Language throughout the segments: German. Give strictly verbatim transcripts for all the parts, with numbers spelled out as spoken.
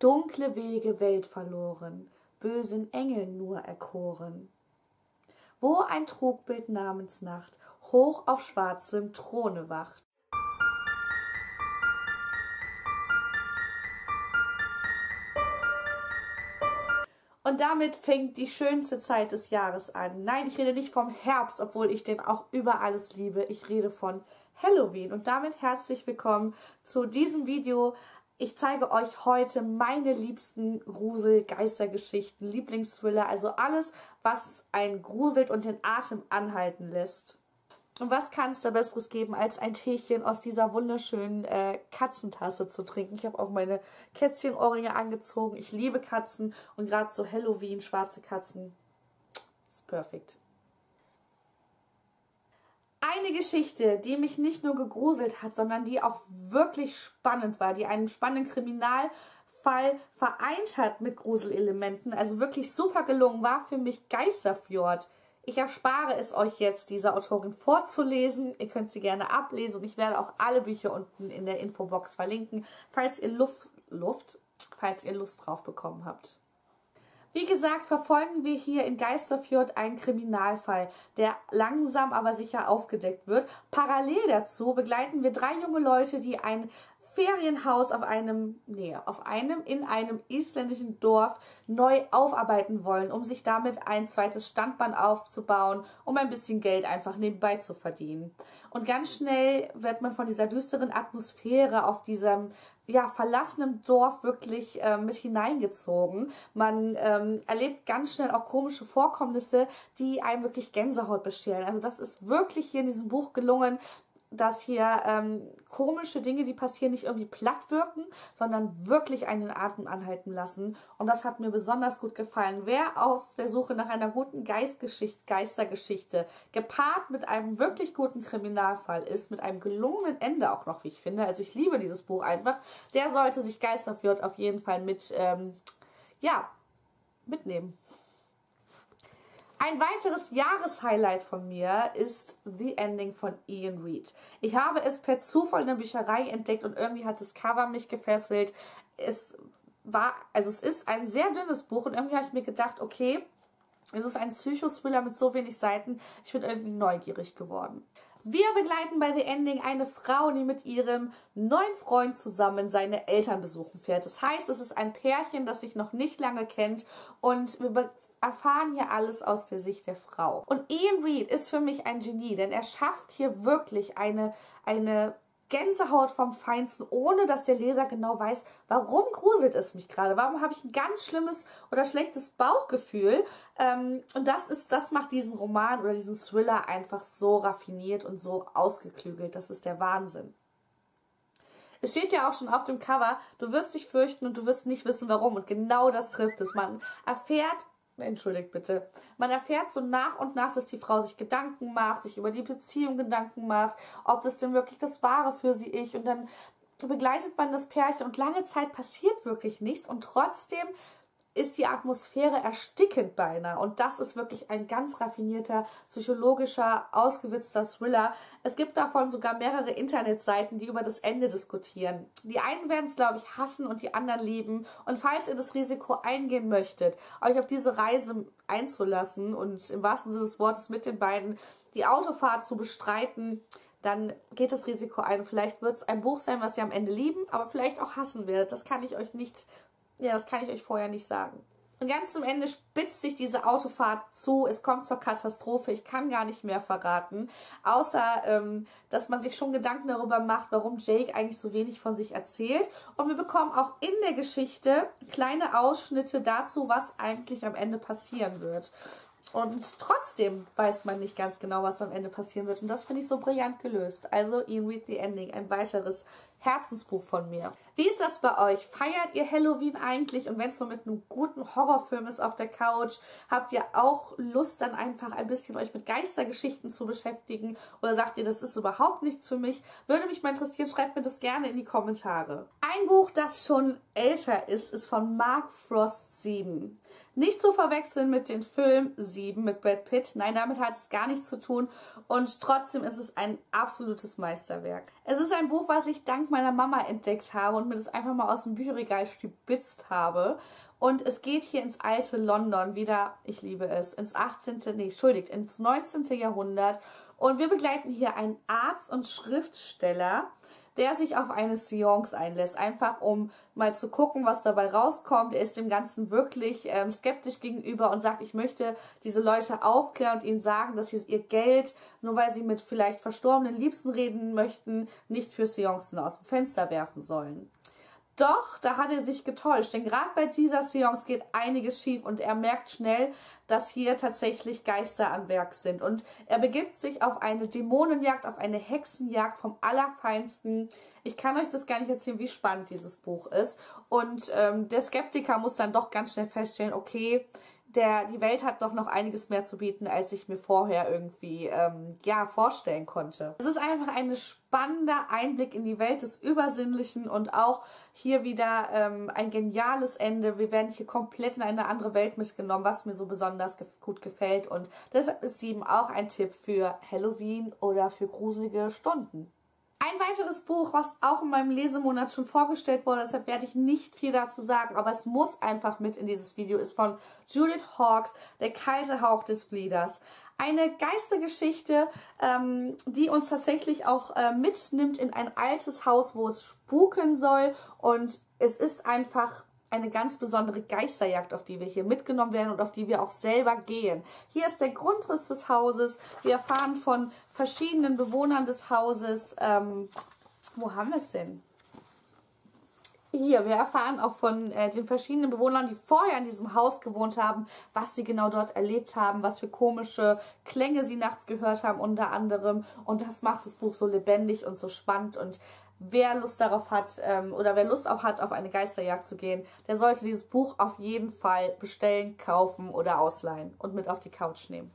dunkle Wege Welt verloren, bösen Engeln nur erkoren. Wo ein Trugbild namens Nacht hoch auf schwarzem Throne wacht. Und damit fängt die schönste Zeit des Jahres an. Nein, ich rede nicht vom Herbst, obwohl ich den auch über alles liebe. Ich rede von Halloween. Und damit herzlich willkommen zu diesem Video. Ich zeige euch heute meine liebsten Grusel-Geistergeschichten, Lieblingsthriller, also alles, was einen gruselt und den Atem anhalten lässt. Und was kann es da Besseres geben, als ein Teechen aus dieser wunderschönen äh, Katzentasse zu trinken? Ich habe auch meine Kätzchenohrringe angezogen. Ich liebe Katzen und gerade so Halloween, schwarze Katzen, ist perfekt. Eine Geschichte, die mich nicht nur gegruselt hat, sondern die auch wirklich spannend war, die einen spannenden Kriminalfall vereint hat mit Gruselelementen, also wirklich super gelungen, war für mich Geisterfjord. Ich erspare es euch jetzt, diese Autorin vorzulesen. Ihr könnt sie gerne ablesen und ich werde auch alle Bücher unten in der Infobox verlinken, falls ihr Luft, Luft, falls ihr Lust drauf bekommen habt. Wie gesagt, verfolgen wir hier in Geisterfjord einen Kriminalfall, der langsam aber sicher aufgedeckt wird. Parallel dazu begleiten wir drei junge Leute, die ein Ferienhaus auf einem, nee, auf einem, in einem isländischen Dorf neu aufarbeiten wollen, um sich damit ein zweites Standbein aufzubauen, um ein bisschen Geld einfach nebenbei zu verdienen. Und ganz schnell wird man von dieser düsteren Atmosphäre auf diesem, ja, verlassenen Dorf wirklich äh, mit hineingezogen. Man ähm, erlebt ganz schnell auch komische Vorkommnisse, die einem wirklich Gänsehaut bescheren. Also das ist wirklich hier in diesem Buch gelungen, dass hier ähm, komische Dinge, die passieren, nicht irgendwie platt wirken, sondern wirklich einen Atem anhalten lassen. Und das hat mir besonders gut gefallen. Wer auf der Suche nach einer guten Geistgeschichte, Geistergeschichte, gepaart mit einem wirklich guten Kriminalfall ist, mit einem gelungenen Ende auch noch, wie ich finde, also ich liebe dieses Buch einfach, der sollte sich Geisterfjord auf jeden Fall mit, ähm, ja, mitnehmen. Ein weiteres Jahreshighlight von mir ist The Ending von Ian Reid. Ich habe es per Zufall in der Bücherei entdeckt und irgendwie hat das Cover mich gefesselt. Es war, also es ist ein sehr dünnes Buch und irgendwie habe ich mir gedacht, okay, es ist ein Psychothriller mit so wenig Seiten, ich bin irgendwie neugierig geworden. Wir begleiten bei The Ending eine Frau, die mit ihrem neuen Freund zusammen seine Eltern besuchen fährt. Das heißt, es ist ein Pärchen, das sich noch nicht lange kennt und wir erfahren hier alles aus der Sicht der Frau. Und Ian Reid ist für mich ein Genie, denn er schafft hier wirklich eine, eine Gänsehaut vom Feinsten, ohne dass der Leser genau weiß, warum gruselt es mich gerade, warum habe ich ein ganz schlimmes oder schlechtes Bauchgefühl. Ähm, und das ist, das macht diesen Roman oder diesen Thriller einfach so raffiniert und so ausgeklügelt. Das ist der Wahnsinn. Es steht ja auch schon auf dem Cover, du wirst dich fürchten und du wirst nicht wissen, warum. Und genau das trifft es. Man erfährt, entschuldigt bitte, man erfährt so nach und nach, dass die Frau sich Gedanken macht, sich über die Beziehung Gedanken macht, ob das denn wirklich das Wahre für sie ist. Und dann begleitet man das Pärchen und lange Zeit passiert wirklich nichts und trotzdem ist die Atmosphäre erstickend beinahe. Und das ist wirklich ein ganz raffinierter, psychologischer, ausgewitzter Thriller. Es gibt davon sogar mehrere Internetseiten, die über das Ende diskutieren. Die einen werden es, glaube ich, hassen und die anderen lieben. Und falls ihr das Risiko eingehen möchtet, euch auf diese Reise einzulassen und im wahrsten Sinne des Wortes mit den beiden die Autofahrt zu bestreiten, dann geht das Risiko ein. Vielleicht wird es ein Buch sein, was ihr am Ende lieben, aber vielleicht auch hassen werdet. Das kann ich euch nicht Ja, das kann ich euch vorher nicht sagen. Und ganz zum Ende spitzt sich diese Autofahrt zu. Es kommt zur Katastrophe. Ich kann gar nicht mehr verraten. Außer, ähm, dass man sich schon Gedanken darüber macht, warum Jake eigentlich so wenig von sich erzählt. Und wir bekommen auch in der Geschichte kleine Ausschnitte dazu, was eigentlich am Ende passieren wird. Und trotzdem weiß man nicht ganz genau, was am Ende passieren wird. Und das finde ich so brillant gelöst. Also Ian Reid The Ending, ein weiteres Herzensbuch von mir. Wie ist das bei euch? Feiert ihr Halloween eigentlich? Und wenn es so mit einem guten Horrorfilm ist auf der Couch, habt ihr auch Lust, dann einfach ein bisschen euch mit Geistergeschichten zu beschäftigen? Oder sagt ihr, das ist überhaupt nichts für mich? Würde mich mal interessieren, schreibt mir das gerne in die Kommentare. Ein Buch, das schon älter ist, ist von Mark Frost sieben. Nicht zu verwechseln mit dem Film sieben mit Brad Pitt. Nein, damit hat es gar nichts zu tun. Und trotzdem ist es ein absolutes Meisterwerk. Es ist ein Buch, was ich dank meiner Mama entdeckt habe und mir das einfach mal aus dem Bücherregal stibitzt habe. Und es geht hier ins alte London wieder, ich liebe es, ins achtzehnte. nee, entschuldigt, ins neunzehnte. Jahrhundert. Und wir begleiten hier einen Arzt und Schriftsteller, der sich auf eine Seance einlässt, einfach um mal zu gucken, was dabei rauskommt. Er ist dem Ganzen wirklich ähm, skeptisch gegenüber und sagt, ich möchte diese Leute aufklären und ihnen sagen, dass sie ihr Geld, nur weil sie mit vielleicht verstorbenen Liebsten reden möchten, nicht für Seancen aus dem Fenster werfen sollen. Doch, da hat er sich getäuscht, denn gerade bei dieser Seance geht einiges schief und er merkt schnell, dass hier tatsächlich Geister am Werk sind. Und er begibt sich auf eine Dämonenjagd, auf eine Hexenjagd vom Allerfeinsten. Ich kann euch das gar nicht erzählen, wie spannend dieses Buch ist. Und ähm, der Skeptiker muss dann doch ganz schnell feststellen, okay, Der, die Welt hat doch noch einiges mehr zu bieten, als ich mir vorher irgendwie ähm, ja, vorstellen konnte. Es ist einfach ein spannender Einblick in die Welt des Übersinnlichen und auch hier wieder ähm, ein geniales Ende. Wir werden hier komplett in eine andere Welt mitgenommen, was mir so besonders ge gut gefällt. Und deshalb ist sie eben auch ein Tipp für Halloween oder für gruselige Stunden. Ein weiteres Buch, was auch in meinem Lesemonat schon vorgestellt wurde, deshalb werde ich nicht viel dazu sagen, aber es muss einfach mit in dieses Video, ist von Judith Hawkes, Der kalte Hauch des Flieders. Eine Geistergeschichte, ähm, die uns tatsächlich auch äh, mitnimmt in ein altes Haus, wo es spuken soll, und es ist einfach eine ganz besondere Geisterjagd, auf die wir hier mitgenommen werden und auf die wir auch selber gehen. Hier ist der Grundriss des Hauses. Wir erfahren von verschiedenen Bewohnern des Hauses. Ähm, wo haben wir es denn? Hier, wir erfahren auch von äh, den verschiedenen Bewohnern, die vorher in diesem Haus gewohnt haben, was die genau dort erlebt haben, was für komische Klänge sie nachts gehört haben unter anderem. Und das macht das Buch so lebendig und so spannend. Und wer Lust darauf hat ähm, oder wer Lust auf hat, auf eine Geisterjagd zu gehen, der sollte dieses Buch auf jeden Fall bestellen, kaufen oder ausleihen und mit auf die Couch nehmen.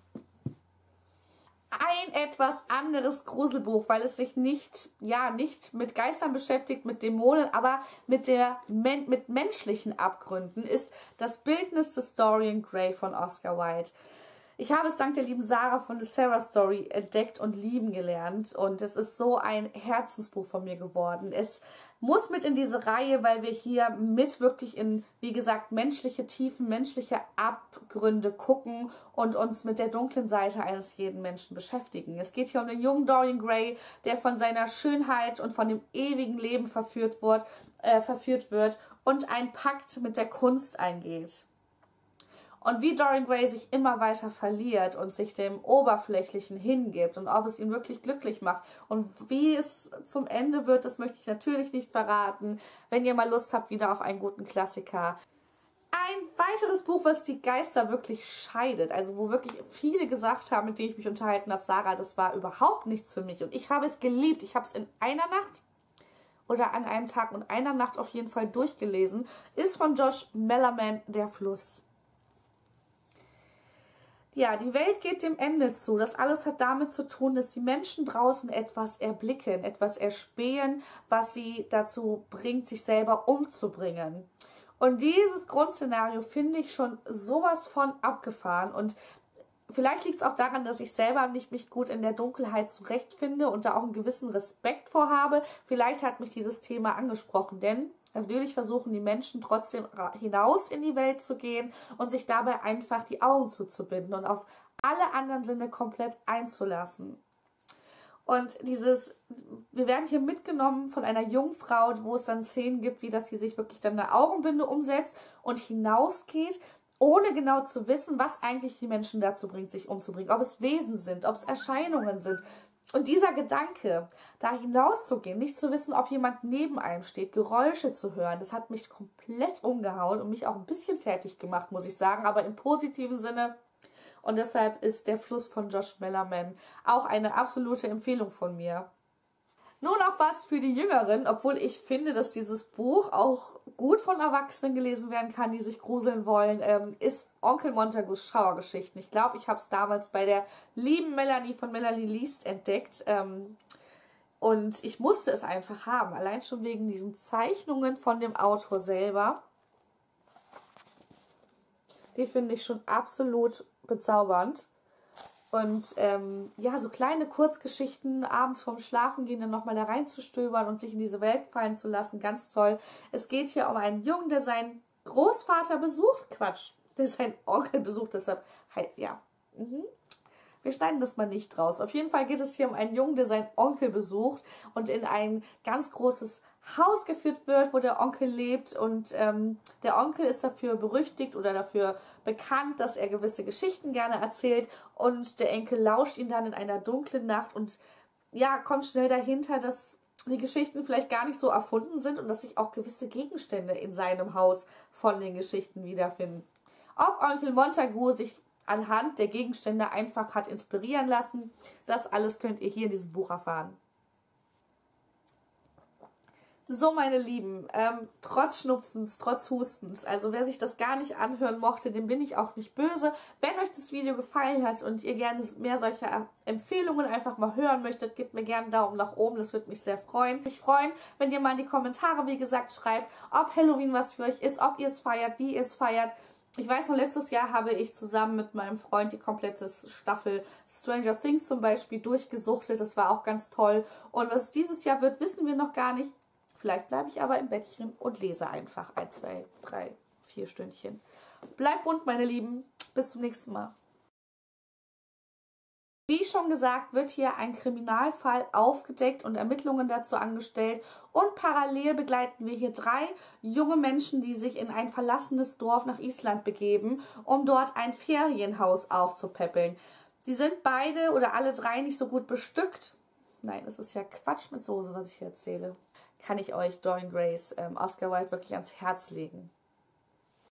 Ein etwas anderes Gruselbuch, weil es sich nicht, ja, nicht mit Geistern beschäftigt, mit Dämonen, aber mit, der, Men mit menschlichen Abgründen, ist Das Bildnis des Dorian Gray von Oscar Wilde. Ich habe es dank der lieben Sarah von The Sarah Story entdeckt und lieben gelernt, und es ist so ein Herzensbuch von mir geworden. Es muss mit in diese Reihe, weil wir hier mit wirklich in, wie gesagt, menschliche Tiefen, menschliche Abgründe gucken und uns mit der dunklen Seite eines jeden Menschen beschäftigen. Es geht hier um den jungen Dorian Gray, der von seiner Schönheit und von dem ewigen Leben verführt wird, äh, verführt wird und einen Pakt mit der Kunst eingeht. Und wie Dorian Gray sich immer weiter verliert und sich dem Oberflächlichen hingibt und ob es ihn wirklich glücklich macht und wie es zum Ende wird, das möchte ich natürlich nicht verraten. Wenn ihr mal Lust habt wieder auf einen guten Klassiker. Ein weiteres Buch, was die Geister wirklich scheidet, also wo wirklich viele gesagt haben, mit denen ich mich unterhalten habe, Sarah, das war überhaupt nichts für mich. Und ich habe es geliebt. Ich habe es in einer Nacht oder an einem Tag und einer Nacht auf jeden Fall durchgelesen, ist von Josh Malerman, Der Fluss. Ja, die Welt geht dem Ende zu. Das alles hat damit zu tun, dass die Menschen draußen etwas erblicken, etwas erspähen, was sie dazu bringt, sich selber umzubringen. Und dieses Grundszenario finde ich schon sowas von abgefahren. Und vielleicht liegt es auch daran, dass ich selber nicht mich gut in der Dunkelheit zurechtfinde und da auch einen gewissen Respekt vorhabe. Vielleicht hat mich dieses Thema angesprochen, denn natürlich versuchen die Menschen trotzdem hinaus in die Welt zu gehen und sich dabei einfach die Augen zuzubinden und auf alle anderen Sinne komplett einzulassen. Und dieses, wir werden hier mitgenommen von einer jungen Frau, wo es dann Szenen gibt, wie dass sie sich wirklich dann eine Augenbinde umsetzt und hinausgeht, ohne genau zu wissen, was eigentlich die Menschen dazu bringt, sich umzubringen. Ob es Wesen sind, ob es Erscheinungen sind. Und dieser Gedanke, da hinauszugehen, nicht zu wissen, ob jemand neben einem steht, Geräusche zu hören, das hat mich komplett umgehauen und mich auch ein bisschen fertig gemacht, muss ich sagen, aber im positiven Sinne. Und deshalb ist Der Fluss von Josh Malerman auch eine absolute Empfehlung von mir. Nun auch was für die Jüngeren, obwohl ich finde, dass dieses Buch auch gut von Erwachsenen gelesen werden kann, die sich gruseln wollen, ähm, ist Onkel Montagus Schauergeschichten. Ich glaube, ich habe es damals bei der lieben Melanie von Melanie Liest entdeckt. Ähm, und ich musste es einfach haben, allein schon wegen diesen Zeichnungen von dem Autor selber. Die finde ich schon absolut bezaubernd. Und ähm, ja, so kleine Kurzgeschichten, abends vorm Schlafengehen dann nochmal da reinzustöbern und sich in diese Welt fallen zu lassen, ganz toll. Es geht hier um einen Jungen, der seinen Großvater besucht. Quatsch, der seinen Onkel besucht, deshalb, ja, mhm. Wir schneiden das mal nicht raus. Auf jeden Fall geht es hier um einen Jungen, der seinen Onkel besucht und in ein ganz großes Haus geführt wird, wo der Onkel lebt. Und ähm, der Onkel ist dafür berüchtigt oder dafür bekannt, dass er gewisse Geschichten gerne erzählt. Und der Enkel lauscht ihn dann in einer dunklen Nacht und ja, kommt schnell dahinter, dass die Geschichten vielleicht gar nicht so erfunden sind und dass sich auch gewisse Gegenstände in seinem Haus von den Geschichten wiederfinden. Ob Onkel Montagu sich anhand der Gegenstände einfach hat inspirieren lassen. Das alles könnt ihr hier in diesem Buch erfahren. So, meine Lieben, ähm, trotz Schnupfens, trotz Hustens, also wer sich das gar nicht anhören mochte, dem bin ich auch nicht böse. Wenn euch das Video gefallen hat und ihr gerne mehr solcher Empfehlungen einfach mal hören möchtet, gebt mir gerne einen Daumen nach oben, das würde mich sehr freuen. Mich freuen, wenn ihr mal in die Kommentare, wie gesagt, schreibt, ob Halloween was für euch ist, ob ihr es feiert, wie ihr es feiert. Ich weiß noch, letztes Jahr habe ich zusammen mit meinem Freund die komplette Staffel Stranger Things zum Beispiel durchgesuchtet. Das war auch ganz toll. Und was dieses Jahr wird, wissen wir noch gar nicht. Vielleicht bleibe ich aber im Bettchen und lese einfach ein, zwei, drei, vier Stündchen. Bleibt bunt, meine Lieben. Bis zum nächsten Mal. Wie schon gesagt, wird hier ein Kriminalfall aufgedeckt und Ermittlungen dazu angestellt und parallel begleiten wir hier drei junge Menschen, die sich in ein verlassenes Dorf nach Island begeben, um dort ein Ferienhaus aufzupäppeln. Die sind beide oder alle drei nicht so gut bestückt. Nein, es ist ja Quatsch mit Soße, was ich hier erzähle. Kann ich euch Dorian Grays ähm, Oscar Wilde wirklich ans Herz legen.